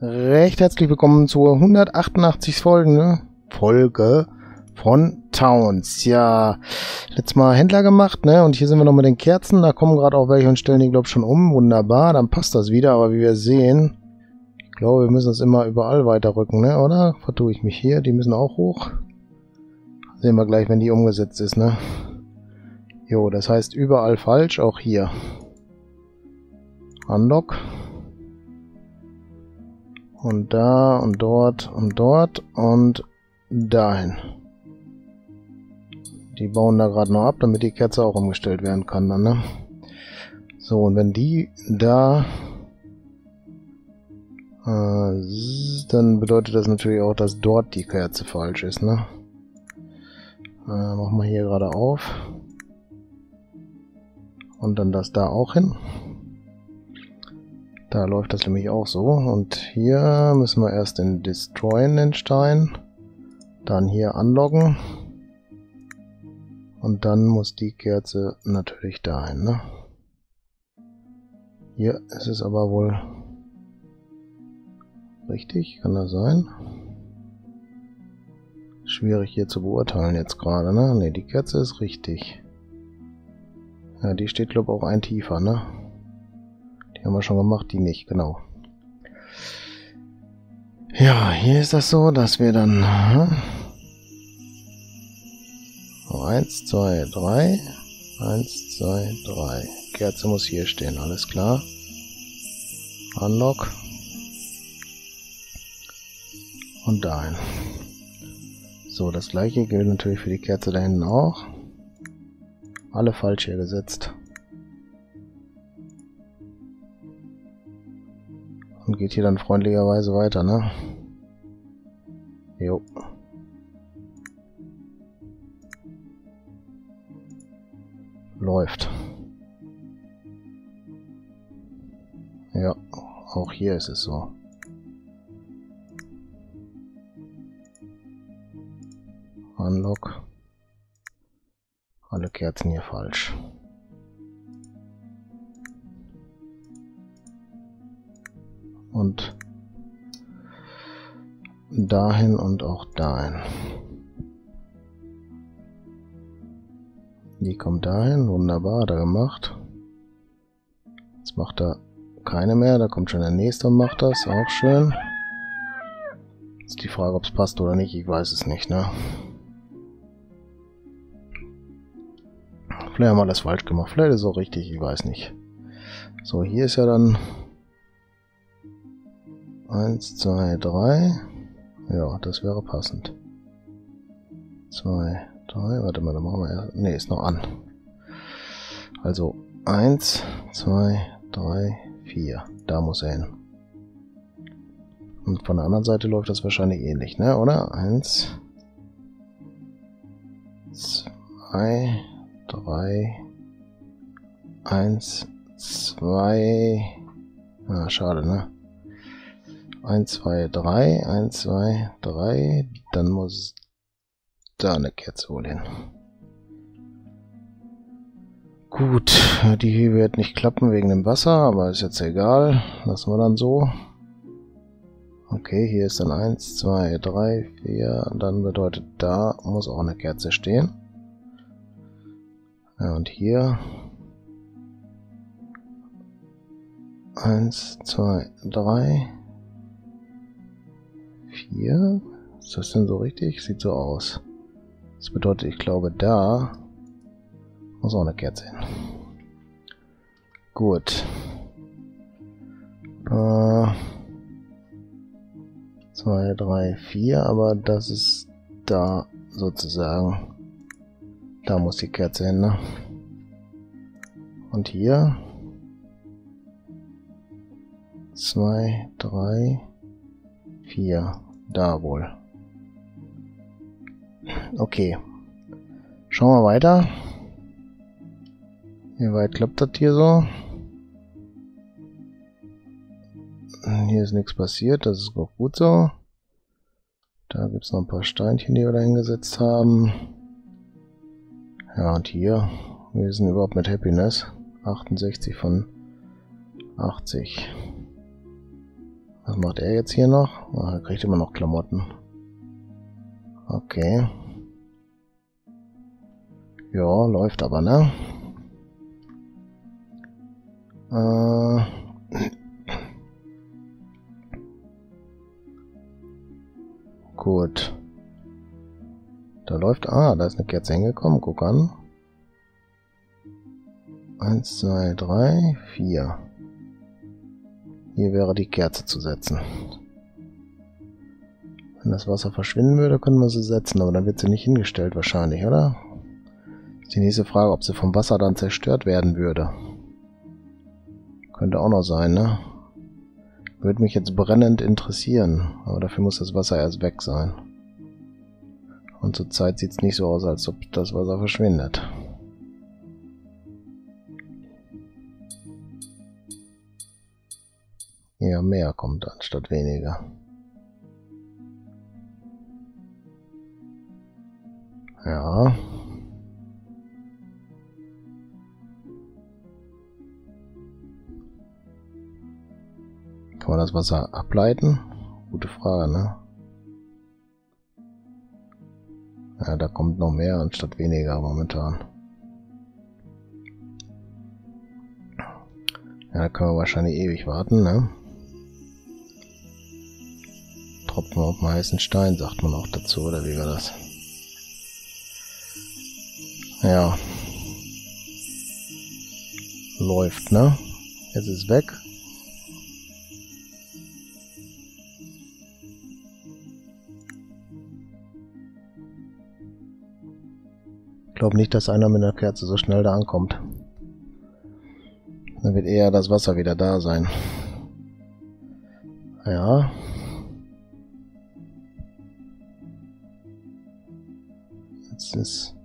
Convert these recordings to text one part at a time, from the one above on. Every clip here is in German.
Recht herzlich willkommen zur 188. Folge von Towns. Ja, letztes Mal Händler gemacht, ne? Und hier sind wir noch mit den Kerzen. Da kommen gerade auch welche und stellen die, glaube ich, schon um. Wunderbar, dann passt das wieder. Aber wie wir sehen, ich glaube, wir müssen es immer überall weiterrücken, ne? Oder? Vertue ich mich hier? Die müssen auch hoch. Sehen wir gleich, wenn die umgesetzt ist, ne? Jo, das heißt überall falsch, auch hier. Unlock. Und da und dort und dort und dahin. Die bauen da gerade noch ab, damit die Kerze auch umgestellt werden kann dann, ne? So, und wenn die da... dann bedeutet das natürlich auch, dass dort die Kerze falsch ist, ne? Machen wir hier gerade auf. Und dann das da auch hin. Da läuft das nämlich auch so. Und hier müssen wir erst den Destroyen, den Stein. Dann hier anloggen. Und dann muss die Kerze natürlich dahin, ne? Hier ist es aber wohl richtig. Kann das sein? Schwierig hier zu beurteilen jetzt gerade, ne? Ne, die Kerze ist richtig. Ja, die steht, glaube ich, auch ein tiefer, ne? Die haben wir schon gemacht, die nicht, genau. Ja, hier ist das so, dass wir dann 1, 2, 3 1, 2, 3. Kerze muss hier stehen, alles klar. Unlock. Und dahin. So, das gleiche gilt natürlich für die Kerze da hinten auch. Alle falsch hier gesetzt. Und geht hier dann freundlicherweise weiter, ne? Jo. Läuft. Ja, auch hier ist es so. Unlock. Alle Kerzen hier falsch. Und dahin und auch dahin. Die kommt dahin, wunderbar, hat er gemacht. Jetzt macht er keine mehr, da kommt schon der nächste und macht das, auch schön. Jetzt die Frage, ob es passt oder nicht, ich weiß es nicht, ne? Vielleicht haben wir das falsch gemacht, vielleicht ist es auch richtig, ich weiß nicht. So, hier ist ja dann 1, 2, 3. Ja, das wäre passend. 2, 3. Warte mal, dann machen wir erst. Ne, ist noch an. Also 1, 2, 3, 4. Da muss er hin. Und von der anderen Seite läuft das wahrscheinlich ähnlich, ne? Oder? 1, 2, 3. 1, 2. Ah, schade, ne? 1, 2, 3, 1, 2, 3, dann muss da eine Kerze wohl hin. Gut, die wird nicht klappen wegen dem Wasser, aber ist jetzt egal. Lassen wir dann so. Okay, hier ist dann 1, 2, 3, 4, dann bedeutet, da muss auch eine Kerze stehen. Ja, und hier 1, 2, 3, 4. Ist das denn so richtig? Sieht so aus. Das bedeutet, ich glaube, da muss auch eine Kerze hin. Gut. 2, 3, 4, aber das ist da sozusagen. Da muss die Kerze hin, ne? Und hier 2, 3, 4. Da wohl. Okay. Schauen wir weiter. Wie weit klappt das hier so? Hier ist nichts passiert, das ist auch gut so. Da gibt es noch ein paar Steinchen, die wir da hingesetzt haben. Ja, und hier, wir sind überhaupt mit Happiness. 68 von 80. Was macht er jetzt hier noch? Oh, er kriegt immer noch Klamotten. Okay. Ja, läuft aber, ne? Gut. Da läuft... Ah, da ist eine Kerze hingekommen. Guck an. 1, 2, 3, 4. Hier wäre die Kerze zu setzen. Wenn das Wasser verschwinden würde, können wir sie setzen, aber dann wird sie nicht hingestellt wahrscheinlich, oder? Ist die nächste Frage, ob sie vom Wasser dann zerstört werden würde. Könnte auch noch sein, ne? Würde mich jetzt brennend interessieren, aber dafür muss das Wasser erst weg sein. Und zurzeit sieht es nicht so aus, als ob das Wasser verschwindet. Eher mehr kommt anstatt weniger. Ja. Kann man das Wasser ableiten? Gute Frage, ne? Ja, da kommt noch mehr anstatt weniger momentan. Ja, da können wir wahrscheinlich ewig warten, ne? Tropfen auf den heißen Stein, sagt man auch dazu, oder wie war das? Ja. Läuft, ne? Jetzt ist weg. Ich glaube nicht, dass einer mit einer Kerze so schnell da ankommt. Dann wird eher das Wasser wieder da sein. Ja. Jetzt ist...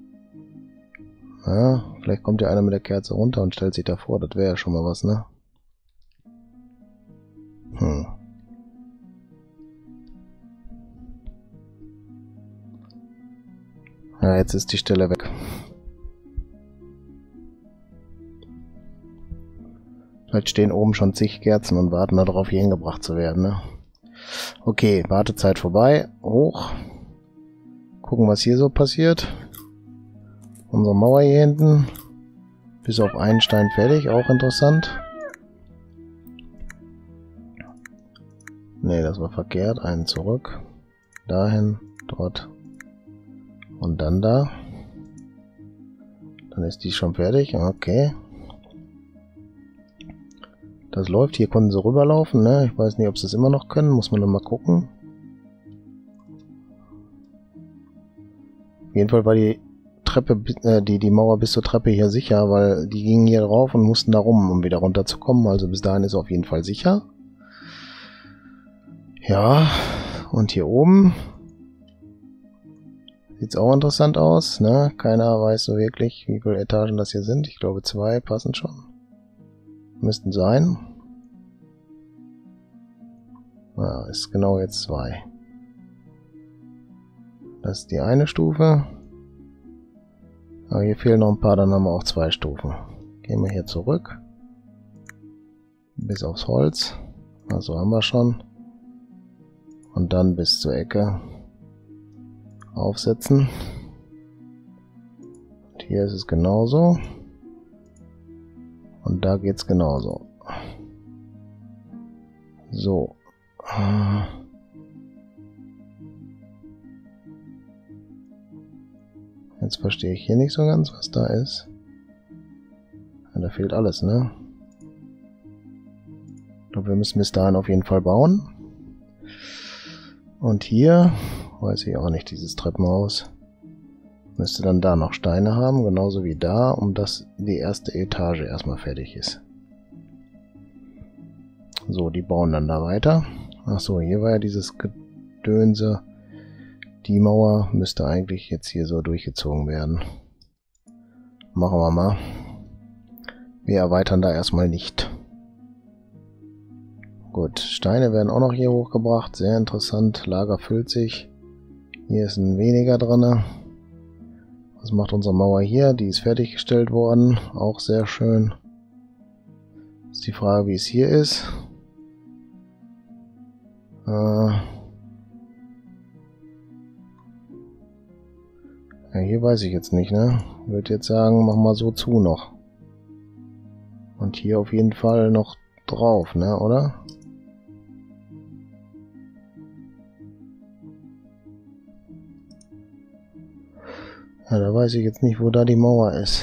Ja, vielleicht kommt ja einer mit der Kerze runter und stellt sich davor. Das wäre ja schon mal was, ne? Ja, jetzt ist die Stelle weg. Vielleicht stehen oben schon zig Kerzen und warten darauf, hier hingebracht zu werden, ne? Okay, Wartezeit vorbei. Hoch. Gucken, was hier so passiert. Unsere Mauer hier hinten. Bis auf einen Stein fertig. Auch interessant. Ne, das war verkehrt. Einen zurück. Dahin. Dort. Und dann da. Dann ist die schon fertig. Okay. Das läuft. Hier konnten sie rüberlaufen, ne? Ich weiß nicht, ob sie es immer noch können. Muss man dann mal gucken. Auf jeden Fall war die Treppe, die Mauer bis zur Treppe hier sicher, weil die gingen hier drauf und mussten da rum, um wieder runterzukommen. Also bis dahin ist auf jeden Fall sicher. Ja, und hier oben sieht es auch interessant aus, ne? Keiner weiß so wirklich, wie viele Etagen das hier sind. Ich glaube 2 passen schon. Müssten sein. Ja, ist genau jetzt 2. Das ist die eine Stufe. Aber hier fehlen noch ein paar, dann haben wir auch 2 Stufen. Gehen wir hier zurück. Bis aufs Holz. Also haben wir schon. Und dann bis zur Ecke aufsetzen. Und hier ist es genauso. Und da geht es genauso. So. Jetzt verstehe ich hier nicht so ganz, was da ist. Ja, da fehlt alles, ne? Ich glaube, wir müssen bis dahin auf jeden Fall bauen. Und hier, weiß ich auch nicht, dieses Treppenhaus. Müsste dann da noch Steine haben, genauso wie da, um dass die erste Etage erstmal fertig ist. So, die bauen dann da weiter. Achso, hier war ja dieses Gedönse. Die Mauer müsste eigentlich jetzt hier so durchgezogen werden. Machen wir mal. Wir erweitern da erstmal nicht. Gut, Steine werden auch noch hier hochgebracht. Sehr interessant. Lager füllt sich. Hier ist ein weniger drin. Was macht unsere Mauer hier? Die ist fertiggestellt worden. Auch sehr schön. Ist die Frage, wie es hier ist. Ja, hier weiß ich jetzt nicht, ne? Ich würde jetzt sagen, mach mal so zu noch. Und hier auf jeden Fall noch drauf, ne, oder? Ja, da weiß ich jetzt nicht, wo da die Mauer ist.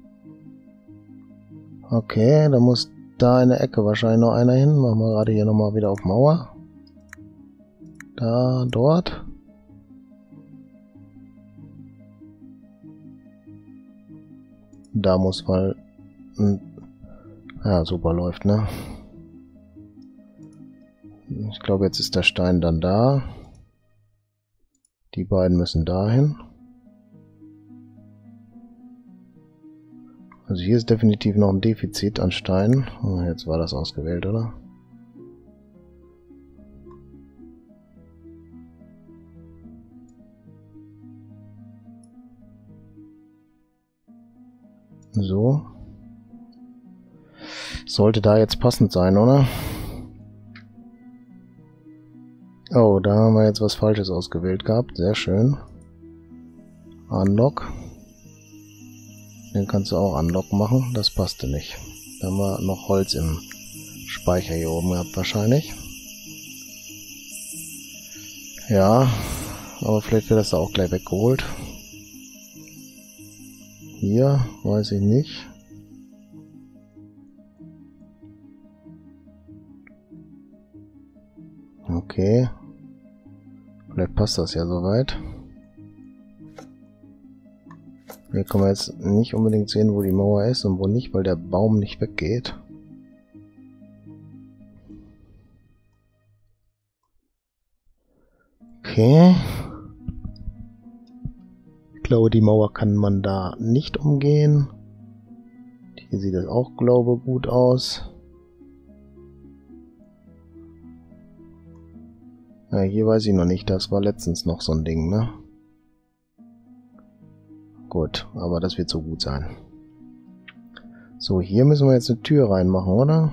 Okay, da muss da in der Ecke wahrscheinlich noch einer hin. Machen wir gerade hier nochmal wieder auf Mauer. Da, dort. Da muss mal... Ja, super läuft, ne? Ich glaube, jetzt ist der Stein dann da. Die beiden müssen dahin. Also hier ist definitiv noch ein Defizit an Steinen. Oh, jetzt war das ausgewählt, oder? So. Sollte da jetzt passend sein, oder? Oh, da haben wir jetzt was Falsches ausgewählt gehabt. Sehr schön. Unlock. Den kannst du auch Unlock machen. Das passte nicht. Da haben wir noch Holz im Speicher hier oben gehabt wahrscheinlich. Ja, aber vielleicht wird das da auch gleich weggeholt. Hier, weiß ich nicht. Okay. Vielleicht passt das ja soweit. Hier können wir jetzt nicht unbedingt sehen, wo die Mauer ist und wo nicht, weil der Baum nicht weggeht. Okay. Ich glaube, die Mauer kann man da nicht umgehen. Hier sieht es auch, glaube ich, gut aus. Ja, hier weiß ich noch nicht. Das war letztens noch so ein Ding, ne? Gut, aber das wird so gut sein. So, hier müssen wir jetzt eine Tür reinmachen, oder?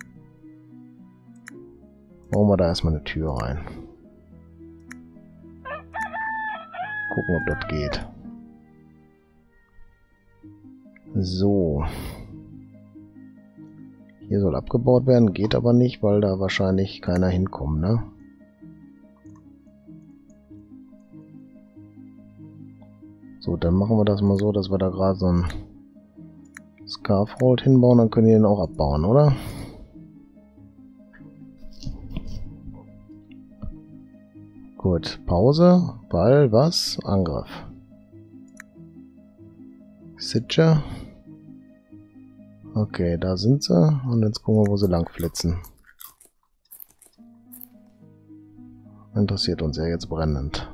Bauen wir da erstmal eine Tür rein. Gucken, ob das geht. So. Hier soll abgebaut werden, geht aber nicht, weil da wahrscheinlich keiner hinkommt, ne? So, dann machen wir das mal so, dass wir da gerade so ein Scaffold hinbauen, dann können die den auch abbauen, oder? Gut, Pause, Ball, was? Angriff. Sitcher. Okay, da sind sie. Und jetzt gucken wir, wo sie lang flitzen. Interessiert uns ja jetzt brennend.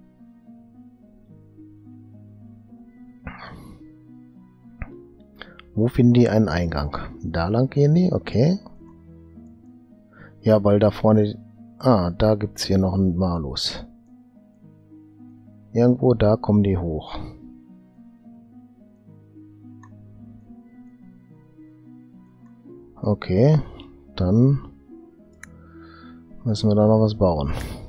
Wo finden die einen Eingang? Da lang gehen die? Okay. Ja, weil da vorne... Ah, da gibt es hier noch einen Malus. Irgendwo da kommen die hoch. Okay, dann müssen wir da noch was bauen.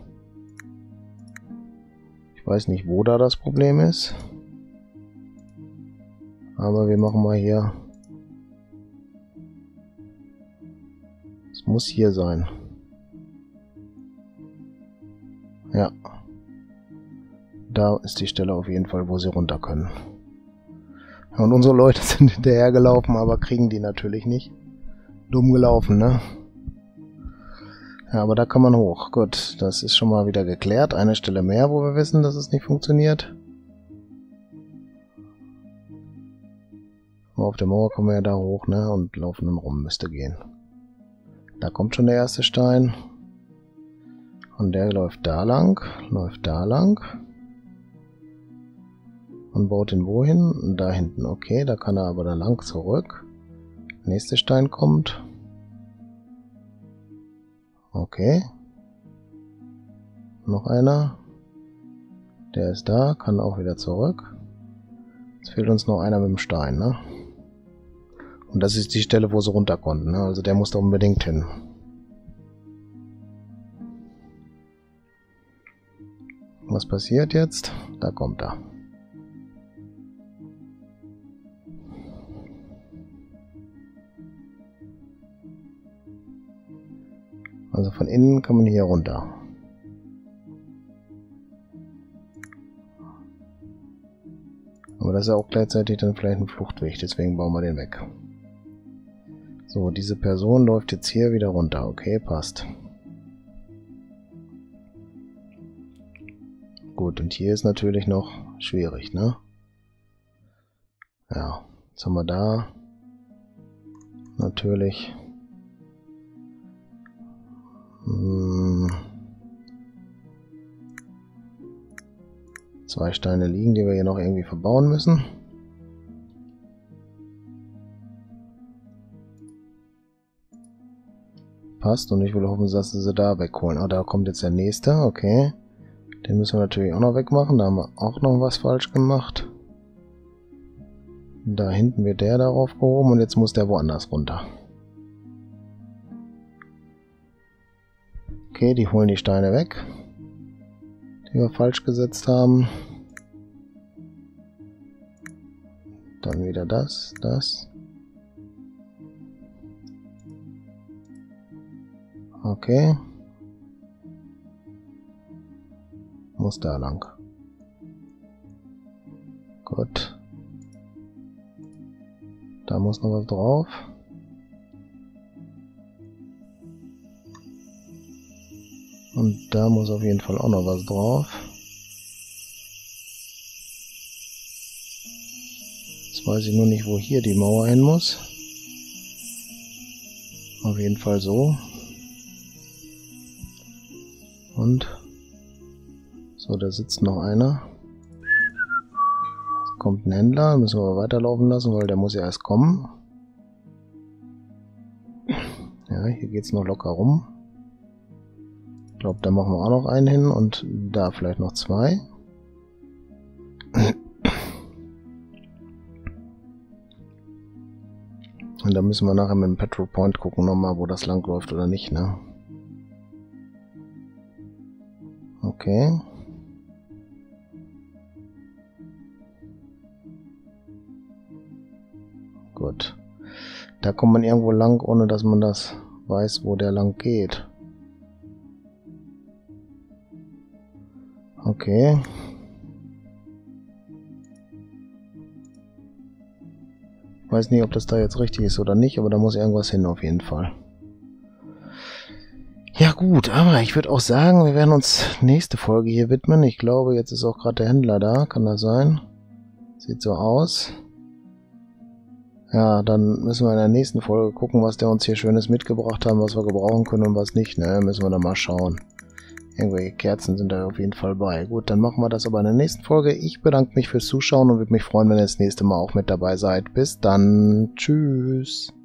Ich weiß nicht, wo da das Problem ist. Aber wir machen mal hier. Es muss hier sein. Ja. Da ist die Stelle auf jeden Fall, wo sie runter können. Und unsere Leute sind hinterhergelaufen, aber kriegen die natürlich nicht. Dumm gelaufen, ne? Ja, aber da kann man hoch. Gut, das ist schon mal wieder geklärt. Eine Stelle mehr, wo wir wissen, dass es nicht funktioniert. Auf der Mauer kommen wir ja da hoch, ne? Und laufen dann rum, müsste gehen. Da kommt schon der erste Stein. Und der läuft da lang. Und baut ihn wohin? Da hinten. Okay, da kann er aber da lang zurück. Nächster Stein kommt. Okay. Noch einer. Der ist da, kann auch wieder zurück. Jetzt fehlt uns noch einer mit dem Stein, ne? Und das ist die Stelle, wo sie runter konnten, ne? Also der muss da unbedingt hin. Was passiert jetzt? Da kommt er. Also von innen kann man hier runter. Aber das ist ja auch gleichzeitig dann vielleicht ein Fluchtweg, deswegen bauen wir den weg. So, diese Person läuft jetzt hier wieder runter. Okay, passt. Gut, und hier ist natürlich noch schwierig, ne? Ja, jetzt haben wir da natürlich 2 Steine liegen, die wir hier noch irgendwie verbauen müssen. Passt, und ich will hoffen, dass sie da wegholen. Ah, da kommt jetzt der nächste, okay. Den müssen wir natürlich auch noch wegmachen, da haben wir auch noch was falsch gemacht. Da hinten wird der darauf gehoben und jetzt muss der woanders runter. Okay, die holen die Steine weg, die wir falsch gesetzt haben. Dann wieder das. Okay. Muss da lang. Gut. Da muss noch was drauf. Und da muss auf jeden Fall auch noch was drauf. Jetzt weiß ich nur nicht, wo hier die Mauer hin muss. Auf jeden Fall so. Und so, da sitzt noch einer. Jetzt kommt ein Händler, müssen wir aber weiterlaufen lassen, weil der muss ja erst kommen. Ja, hier geht's noch locker rum. Ich glaube, da machen wir auch noch einen hin und da vielleicht noch 2. Und da müssen wir nachher mit dem Petrol Point gucken nochmal, wo das lang läuft oder nicht, ne? Okay. Gut. Da kommt man irgendwo lang, ohne dass man das weiß, wo der lang geht. Okay. Ich weiß nicht, ob das da jetzt richtig ist oder nicht, aber da muss irgendwas hin auf jeden Fall. Ja gut, aber ich würde auch sagen, wir werden uns nächste Folge hier widmen. Ich glaube, jetzt ist auch gerade der Händler da. Kann das sein? Sieht so aus. Ja, dann müssen wir in der nächsten Folge gucken, was der uns hier Schönes mitgebracht hat, was wir gebrauchen können und was nicht. Ne, müssen wir dann mal schauen. Irgendwelche Kerzen sind da auf jeden Fall bei. Gut, dann machen wir das aber in der nächsten Folge. Ich bedanke mich fürs Zuschauen und würde mich freuen, wenn ihr das nächste Mal auch mit dabei seid. Bis dann. Tschüss.